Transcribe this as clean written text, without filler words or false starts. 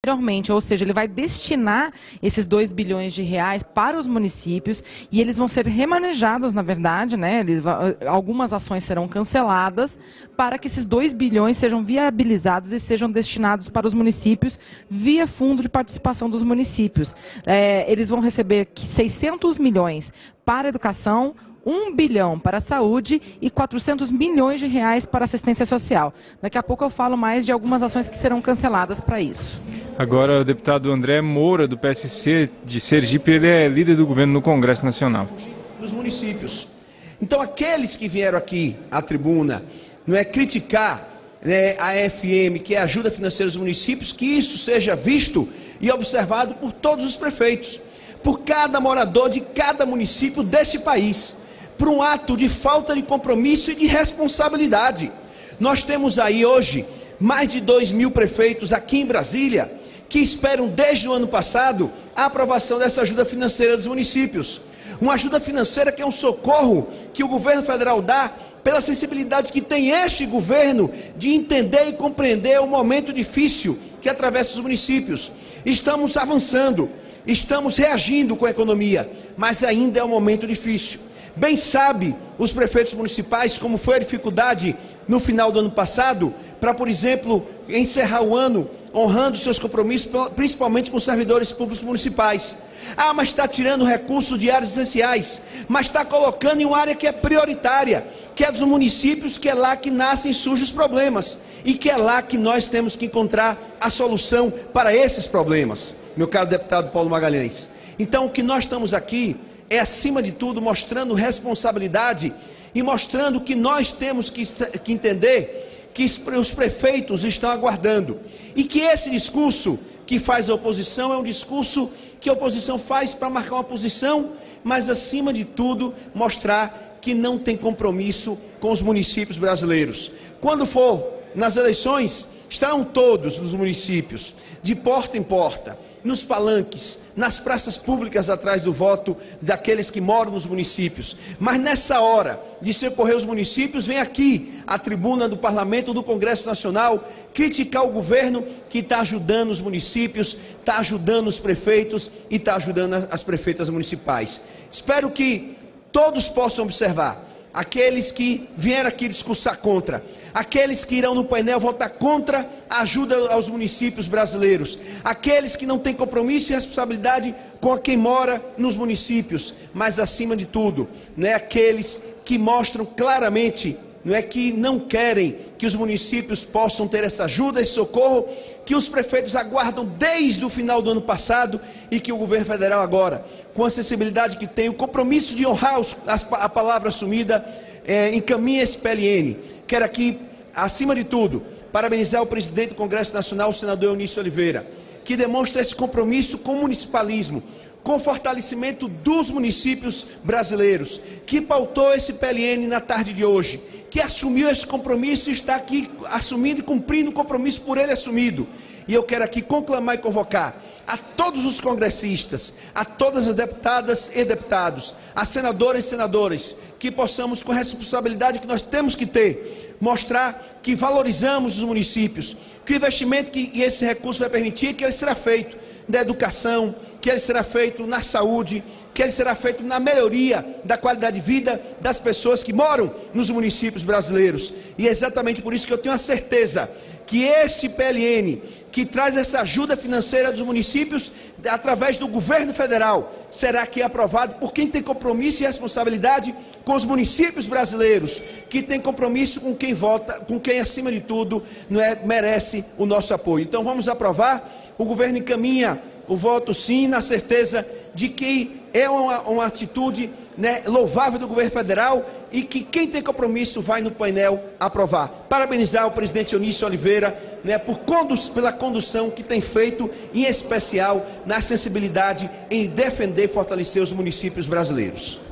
anteriormente, ou seja, ele vai destinar esses 2 bilhões de reais para os municípios e eles vão ser remanejados, na verdade, né? Algumas ações serão canceladas para que esses 2 bilhões sejam viabilizados e sejam destinados para os municípios via fundo de participação dos municípios. Eles vão receber 600 milhões para a educação, 1 bilhão para a saúde e 400 milhões de reais para assistência social. Daqui a pouco eu falo mais de algumas ações que serão canceladas para isso. Agora o deputado André Moura, do PSC de Sergipe, ele é líder do governo no Congresso Nacional. Nos municípios. Então aqueles que vieram aqui à tribuna, não é criticar, né, a AFM, que é a ajuda financeira dos municípios, que isso seja visto e observado por todos os prefeitos, por cada morador de cada município desse país, por um ato de falta de compromisso e de responsabilidade. Nós temos aí hoje mais de 2.000 prefeitos aqui em Brasília que esperam desde o ano passado a aprovação dessa ajuda financeira dos municípios. Uma ajuda financeira que é um socorro que o governo federal dá pela sensibilidade que tem este governo de entender e compreender o momento difícil que atravessa os municípios. Estamos avançando, estamos reagindo com a economia, mas ainda é um momento difícil. Bem sabe os prefeitos municipais como foi a dificuldade no final do ano passado para, por exemplo, encerrar o ano honrando seus compromissos, principalmente com os servidores públicos municipais. Ah, mas está tirando recursos de áreas essenciais, mas está colocando em uma área que é prioritária, que é dos municípios, que é lá que nascem e surgem os problemas, e que é lá que nós temos que encontrar a solução para esses problemas, meu caro deputado Paulo Magalhães. Então, o que nós estamos aqui é, acima de tudo, mostrando responsabilidade e mostrando que nós temos que entender que os prefeitos estão aguardando e que esse discurso que faz a oposição é um discurso que a oposição faz para marcar uma posição, mas, acima de tudo, mostrar que não tem compromisso com os municípios brasileiros. Quando for nas eleições, estarão todos nos municípios, de porta em porta, nos palanques, nas praças públicas atrás do voto daqueles que moram nos municípios. Mas nessa hora de socorrer os municípios, vem aqui à tribuna do Parlamento, do Congresso Nacional, criticar o governo que está ajudando os municípios, está ajudando os prefeitos e está ajudando as prefeitas municipais. Espero que todos possam observar. Aqueles que vieram aqui discursar contra, aqueles que irão no painel votar contra a ajuda aos municípios brasileiros, aqueles que não têm compromisso e responsabilidade com quem mora nos municípios, mas, acima de tudo, né, aqueles que mostram claramente, não é, que não querem que os municípios possam ter essa ajuda, esse socorro que os prefeitos aguardam desde o final do ano passado e que o governo federal agora, com a sensibilidade que tem, o compromisso de honrar a palavra assumida, encaminha esse PLN. Quero aqui, acima de tudo, parabenizar o presidente do Congresso Nacional, o senador Eunício Oliveira, que demonstra esse compromisso com o municipalismo, com o fortalecimento dos municípios brasileiros, que pautou esse PLN na tarde de hoje, que assumiu esse compromisso e está aqui assumindo e cumprindo o compromisso por ele assumido. E eu quero aqui conclamar e convocar a todos os congressistas, a todas as deputadas e deputados, a senadoras e senadores, que possamos, com a responsabilidade que nós temos que ter, mostrar que valorizamos os municípios, que o investimento que esse recurso vai permitir, que ele será feito da educação, que ele será feito na saúde, que ele será feito na melhoria da qualidade de vida das pessoas que moram nos municípios brasileiros. E é exatamente por isso que eu tenho a certeza que esse PLN, que traz essa ajuda financeira dos municípios, através do governo federal, será aqui aprovado por quem tem compromisso e responsabilidade com os municípios brasileiros, que tem compromisso com quem vota, com quem, acima de tudo, merece o nosso apoio. Então vamos aprovar, o governo encaminha o voto sim, na certeza de que é uma atitude, né, louvável do governo federal e que quem tem compromisso vai no painel aprovar. Parabenizar o presidente Eunício Oliveira, né, pela condução que tem feito, em especial na sensibilidade em defender e fortalecer os municípios brasileiros.